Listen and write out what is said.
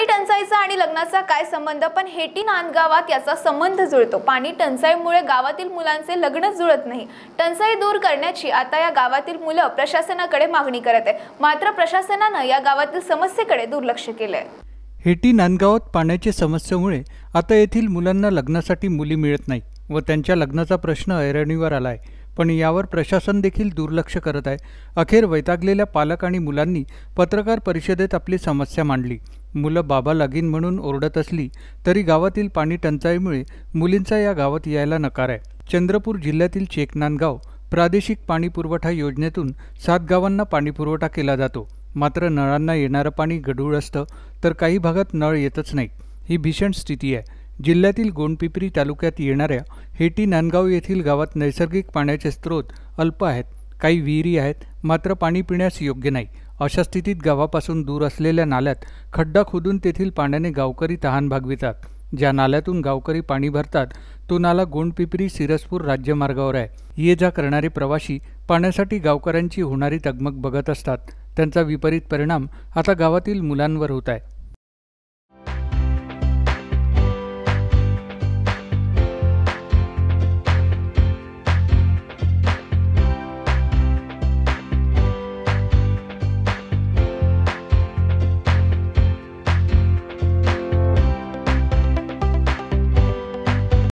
पाणी टंचाईचा आणि लग्नाचा काय संबंध? पण हेटी नांदगावात याचा संबंध जुळतो। पाणी टंचाईमुळे गावातील मुलांचे लग्न जुळत नाही। टंचाई दूर करण्याची आता या गावातील मुलं प्रशासनाकडे मागणी करत आहे, मात्र प्रशासनाने या गावातील समस्येकडे दुर्लक्ष केले। हेटी नांदगावात पाण्याच्या समस्येमुळे आता येथील मुलांना लग्नासाठी मुली मिळत नाही व त्यांच्या लग्नाचा प्रश्न ऐरणीवर आलाय। पण यावर प्रशासन देखील दुर्लक्ष करत आहे। अखेर वैतागलेल्या पालक आणि मुलांनी पत्रकार परिषदेत आपली समस्या मांडली। मुलं बाबा लगीन म्हणून ओरडत असली तरी गावातील पाणी टंचाईमुळे मुलींचा या गावात यायला नकार आहे। चंद्रपूर जिल्ह्यातील चेकनांदगाव प्रादेशिक पाणी पुरवठा योजनेतून 7 गावांना पाणी पुरवठा केला जातो, मात्र नळांना येणारं पाणी गढूळ असतं तर काही भागात नळ येतच नाही। ही भीषण स्थिती आहे। जिल्ह्यातील गोंडपिंपरी तालुक्यात येणाऱ्या हेटी नांदगाव येथील गावात नैसर्गिक पाण्याचे स्रोत अल्प आहेत। काही विहिरी आहेत, मात्र पाणी पिण्यास योग्य नाही। अशा स्थितीत गावापासून दूर असलेल्या नाल्यात खड्डा खोदून तेथील पाण्याने गावकरी तहान भागवितात। ज्या नाल्यातून गावकरी पाणी भरतात तो नाला गोंडपिंपरी सिरसपूर राज्यमार्गावर आहे। ये जा करणारे प्रवासी पाण्यासाठी गावकऱ्यांची होणारी तगमग बघत असतात। त्यांचा विपरीत परिणाम आता गावातील मुलांवर होत आहे।